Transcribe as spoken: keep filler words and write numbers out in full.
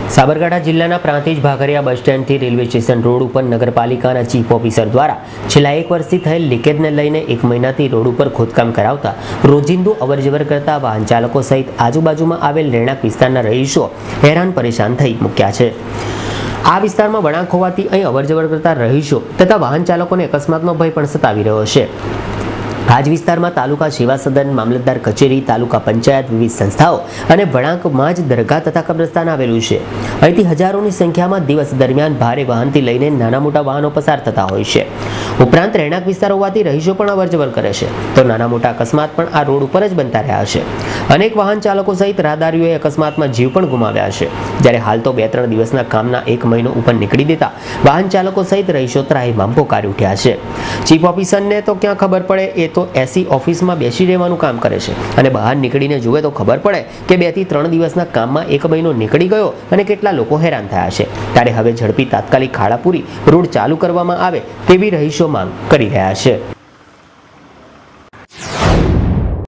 સાબરકાંઠા જિલ્લાના પ્રાંતિજ ભાગરિયા બસ સ્ટેન્ડથી રેલવે સ્ટેશન રોડ ઉપર નગરપાલિકાના ચીફ ઓફિસર દ્વારા છેલ્લા એક વર્ષથી થયેલ લીકેજને લઈને એક મહિનાથી રોડ ઉપર ખોદકામ કરાવતા રોજિંદુ અવરજવર કરતા વાહન ચાલકો સહિત આજુબાજુમાં આવેલ રહેણાંક વિસ્તારના રહીશો હેરાન પરેશાન થઈ મૂક્યા છે। આ વિસ્તારમાં વળાંક હોવાથી અહીં અવરજવર કરતા રહીશો તથા વાહન ચાલકોને અકસ્માતનો ભય પણ સતાવી રહ્યો છે। આજ વિસ્તારમાં તાલુકા સેવા સદન, મામલતદાર કચેરી, તાલુકા પંચાયત, વિવિધ સંસ્થાઓ અને વળાંકમાં જ દરગાહ તથા કબ્રસ્તાન આવેલું છે। અહીંથી હજારોની સંખ્યામાં દિવસ દરમિયાન ભારે વાહનથી લઈને નાના મોટા વાહનો પસાર થતા હોય છે। ઉપરાંત રહેણાંક વિસ્તાર હોવાથી રહીશો પણ અવરજવર કરે છે, તો નાના મોટા અકસ્માત પણ આ રોડ ઉપર જ બનતા રહ્યા છે। અનેક વાહન ચાલકો સહિત રાહદારીઓએ અકસ્માતમાં જીવ પણ ગુમાવ્યા છે। જ્યારે હાલ તો બે ત્રણ દિવસના કામના એક મહિનો ઉપર નીકળી દેતા વાહન ચાલકો સહિત રહીશો ત્રાહિમામ પોકારી ઉઠ્યા છે। ચીફ ઓફિસરને તો ક્યાં ખબર પડે, એ તો એસી ઓફિસમાં બેસી રહેવાનું કામ કરે છે અને બહાર નીકળીને જુએ તો ખબર પડે કે બે થી ત્રણ દિવસના કામમાં એક મહિનો નીકળી ગયો અને કેટલા લોકો હેરાન થયા છે। ત્યારે હવે ઝડપી તાત્કાલિક ખાડાપુરી રોડ ચાલુ કરવામાં આવે તેવી રહીશો માંગ કરી રહ્યા છે।